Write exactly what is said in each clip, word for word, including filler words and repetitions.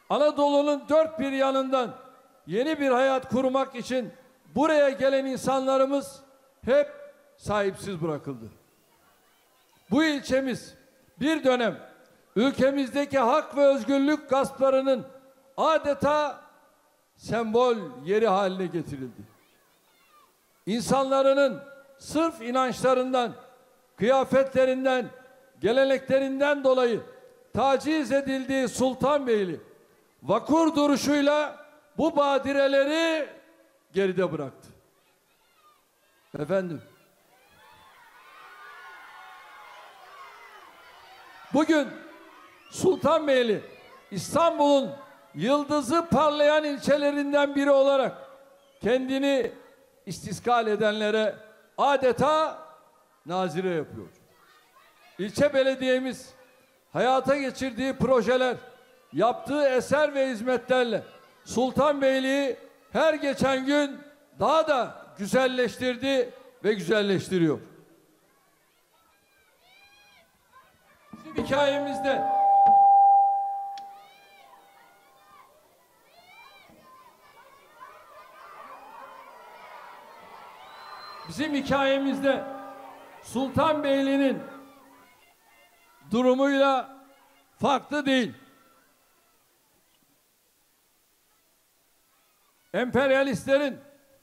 Anadolu'nun dört bir yanından yeni bir hayat kurmak için buraya gelen insanlarımız hep sahipsiz bırakıldı. Bu ilçemiz bir dönem ülkemizdeki hak ve özgürlük gasplarının adeta sembol yeri haline getirildi. İnsanların sırf inançlarından, kıyafetlerinden, geleneklerinden dolayı taciz edildiği Sultanbeyli vakur duruşuyla bu badireleri geride bıraktı. Efendim, bugün Sultanbeyli İstanbul'un yıldızı parlayan ilçelerinden biri olarak kendini istiskal edenlere adeta nazire yapıyor. İlçe belediyemiz hayata geçirdiği projeler, yaptığı eser ve hizmetlerle Sultanbeyli'yi her geçen gün daha da güzelleştirdi ve güzelleştiriyor. Bizim hikayemizde bizim hikayemizde Sultanbeyli'nin durumuyla farklı değil. Emperyalistlerin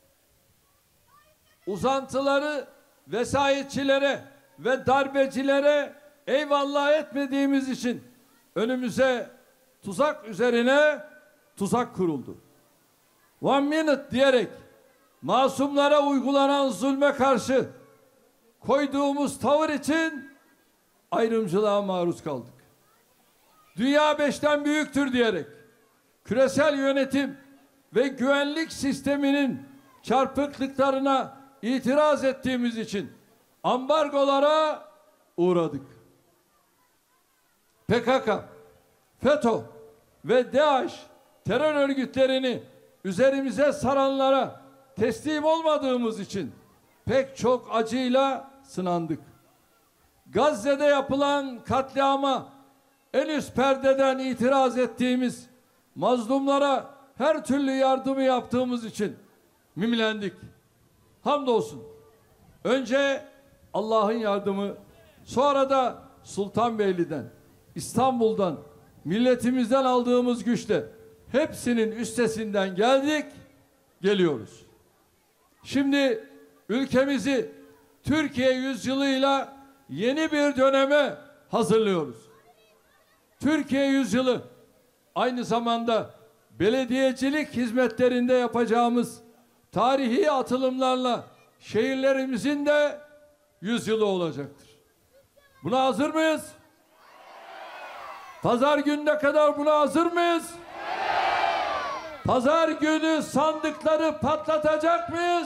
uzantıları vesayetçilere ve darbecilere eyvallah etmediğimiz için önümüze tuzak üzerine tuzak kuruldu. One minute diyerek masumlara uygulanan zulme karşı koyduğumuz tavır için ayrımcılığa maruz kaldık. Dünya beşten büyüktür diyerek küresel yönetim ve güvenlik sisteminin çarpıklıklarına itiraz ettiğimiz için ambargolara uğradık. P K K, FETÖ ve DAEŞ terör örgütlerini üzerimize saranlara teslim olmadığımız için pek çok acıyla sınandık. Gazze'de yapılan katliama en üst perdeden itiraz ettiğimiz, mazlumlara her türlü yardımı yaptığımız için mimlendik. Hamdolsun. Önce Allah'ın yardımı, sonra da Sultanbeyli'den, İstanbul'dan, milletimizden aldığımız güçle hepsinin üstesinden geldik, geliyoruz. Şimdi ülkemizi Türkiye yüzyılıyla yeni bir döneme hazırlıyoruz. Türkiye yüzyılı aynı zamanda belediyecilik hizmetlerinde yapacağımız tarihi atılımlarla şehirlerimizin de yüzyılı olacaktır. Buna hazır mıyız? Pazar gününe kadar buna hazır mıyız? Pazar günü sandıkları patlatacak mıyız?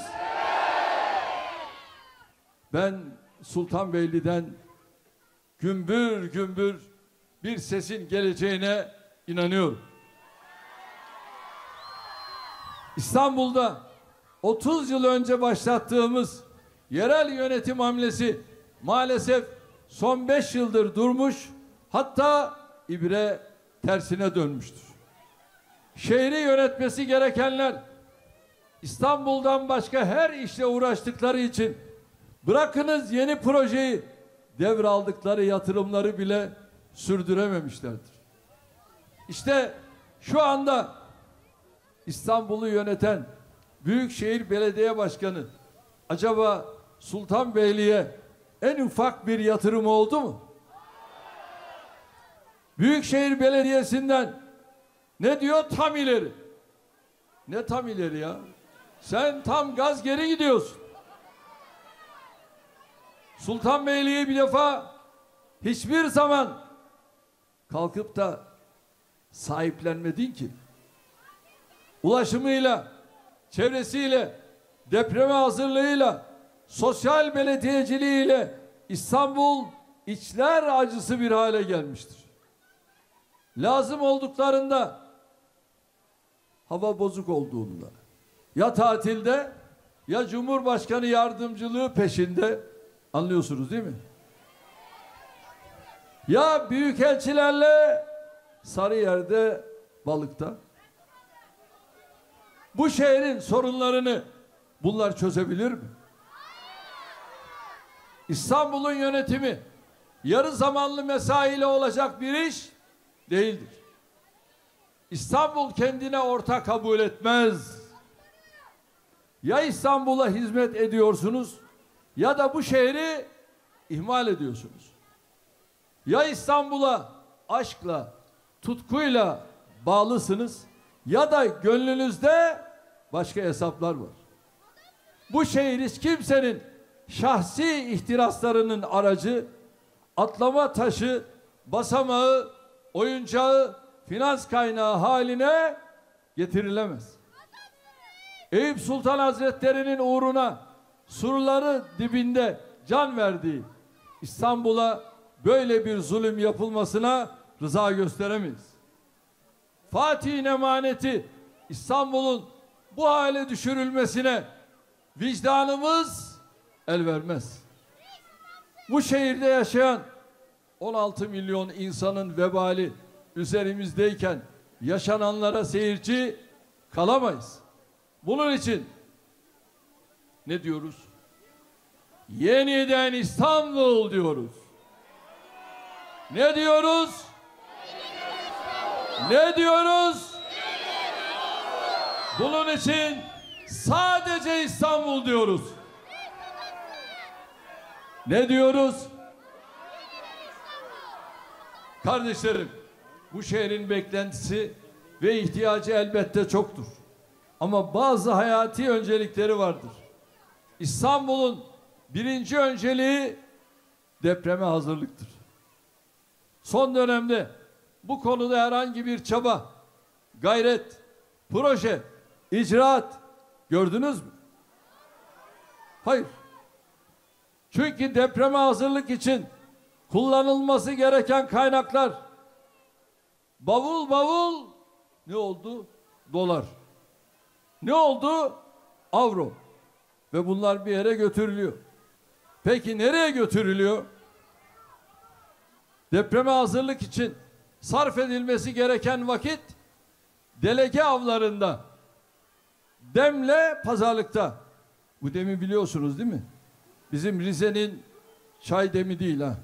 Ben Sultanbeyli'den gümbür gümbür bir sesin geleceğine inanıyorum. İstanbul'da otuz yıl önce başlattığımız yerel yönetim hamlesi maalesef son beş yıldır durmuş, hatta ibre tersine dönmüştür. Şehri yönetmesi gerekenler İstanbul'dan başka her işle uğraştıkları için bırakınız yeni projeyi, devraldıkları yatırımları bile sürdürememişlerdir. İşte şu anda İstanbul'u yöneten Büyükşehir Belediye Başkanı acaba Sultanbeyli'ye en ufak bir yatırım oldu mu? Büyükşehir Belediyesi'nden ne diyor? Tam ileri. Ne tam ileri ya? Sen tam gaz geri gidiyorsun. Sultanbeyli'yi bir defa hiçbir zaman kalkıp da sahiplenmedin ki. Ulaşımıyla, çevresiyle, depreme hazırlığıyla, sosyal belediyeciliğiyle İstanbul içler acısı bir hale gelmiştir. Lazım olduklarında, hava bozuk olduğunda, ya tatilde ya Cumhurbaşkanı yardımcılığı peşinde, anlıyorsunuz değil mi? Ya büyükelçilerle Sarıyer'de balıkta. Bu şehrin sorunlarını bunlar çözebilir mi? İstanbul'un yönetimi yarı zamanlı mesaiyle olacak bir iş değildir. İstanbul kendine orta kabul etmez. Ya İstanbul'a hizmet ediyorsunuz ya da bu şehri ihmal ediyorsunuz. Ya İstanbul'a aşkla, tutkuyla bağlısınız ya da gönlünüzde başka hesaplar var. Bu şehir hiç kimsenin şahsi ihtiraslarının aracı, atlama taşı, basamağı, oyuncağı, finans kaynağı haline getirilemez. Eyüp Sultan Hazretleri'nin uğruna surları dibinde can verdiği İstanbul'a böyle bir zulüm yapılmasına rıza gösteremeyiz. Fatih'in emaneti İstanbul'un bu hale düşürülmesine vicdanımız el vermez. Bu şehirde yaşayan on altı milyon insanın vebali üzerimizdeyken yaşananlara seyirci kalamayız. Bunun için ne diyoruz? Yeniden İstanbul diyoruz. Ne diyoruz? Ne diyoruz? Bunun için sadece İstanbul diyoruz. Ne diyoruz? Kardeşlerim, bu şehrin beklentisi ve ihtiyacı elbette çoktur. Ama bazı hayati öncelikleri vardır. İstanbul'un birinci önceliği depreme hazırlıktır. Son dönemde bu konuda herhangi bir çaba, gayret, proje, icraat gördünüz mü? Hayır. Çünkü depreme hazırlık için kullanılması gereken kaynaklar bavul bavul ne oldu? Dolar. Ne oldu? Avro. Ve bunlar bir yere götürülüyor. Peki nereye götürülüyor? Depreme hazırlık için sarf edilmesi gereken vakit delege avlarında, demle pazarlıkta. Bu demi biliyorsunuz değil mi? Bizim Rize'nin çay demi değil ha.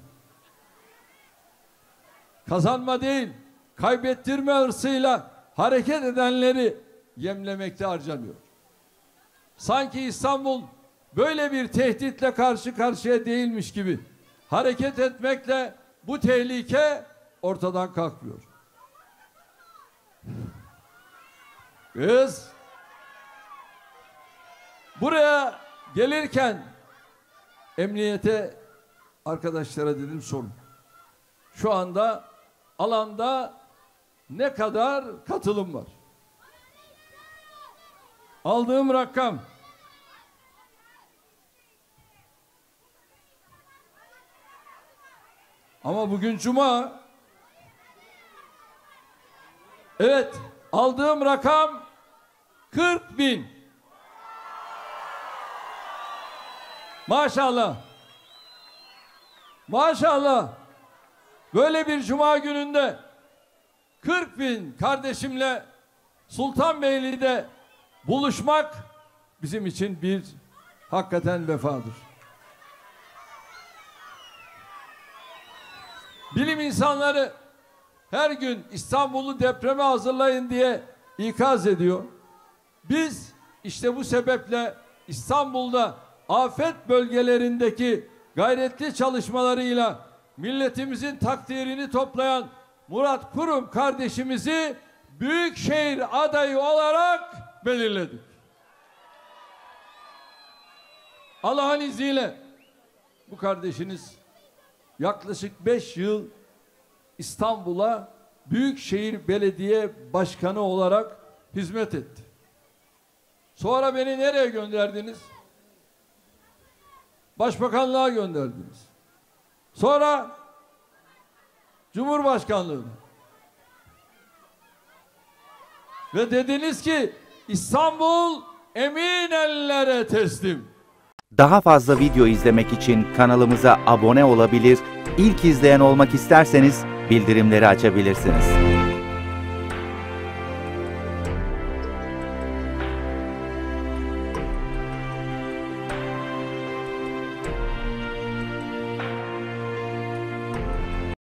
Kazanma değil, kaybettirme hırsıyla hareket edenleri yemlemekte harcanıyor. Sanki İstanbul böyle bir tehditle karşı karşıya değilmiş gibi hareket etmekle bu tehlike ortadan kalkmıyor. Biz buraya gelirken emniyete arkadaşlara dedim sorun. Şu anda alanda ne kadar katılım var? Aldığım rakam ama bugün Cuma. Evet, aldığım rakam kırk bin. Maşallah. Maşallah. Böyle bir Cuma gününde kırk bin kardeşimle Sultanbeyli'de buluşmak bizim için bir hakikaten vefadır. Bilim insanları her gün İstanbul'u depreme hazırlayın diye ikaz ediyor. Biz işte bu sebeple İstanbul'da afet bölgelerindeki gayretli çalışmalarıyla milletimizin takdirini toplayan Murat Kurum kardeşimizi Büyükşehir adayı olarak belirledik. Allah'ın izniyle bu kardeşiniz yaklaşık beş yıl İstanbul'a Büyükşehir Belediye Başkanı olarak hizmet etti. Sonra beni nereye gönderdiniz? Başbakanlığa gönderdiniz. Sonra Cumhurbaşkanlığına. Ve dediniz ki İstanbul emin ellere teslim. Daha fazla video izlemek için kanalımıza abone olabilir, ilk izleyen olmak isterseniz bildirimleri açabilirsiniz.